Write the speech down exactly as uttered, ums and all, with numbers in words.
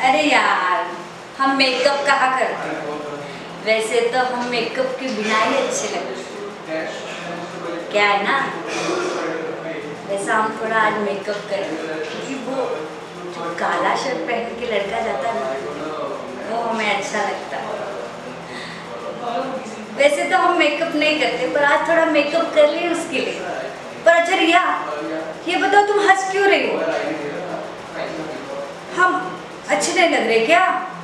अरे यार, हम मेकअप कहाँ करते हैं। वैसे तो हम मेकअप के बिना ही अच्छे लगते हैं, क्या है ना। वैसा हम थोड़ा आज मेकअप करेंगे क्योंकि वो जो काला शर्ट पहन के लड़का जाता है ना, वो हमें अच्छा लगता है। वैसे तो हम मेकअप नहीं करते, पर आज थोड़ा मेकअप कर लिए उसके लिए। पर अच्छा रिया, ये बताओ तुम हंस क्यों रही हो? हम अच्छे नहीं लग रहे क्या?